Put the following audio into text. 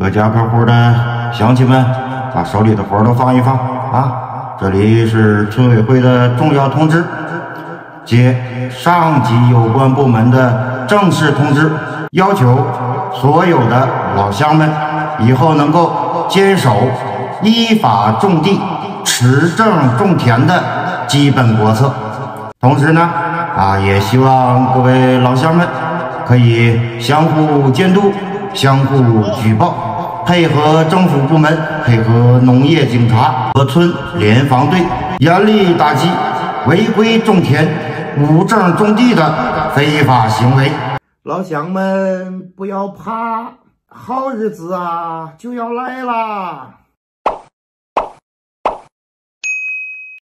各家各户的乡亲们，把手里的活都放一放啊！这里是村委会的重要通知，接上级有关部门的正式通知，要求所有的老乡们以后能够坚守依法种地、持证种田的基本国策。同时呢，也希望各位老乡们可以相互监督、相互举报，配合政府部门、配合农业警察和村联防队，严厉打击违规种田、无证种地的非法行为。老乡们不要怕，好日子就要来啦！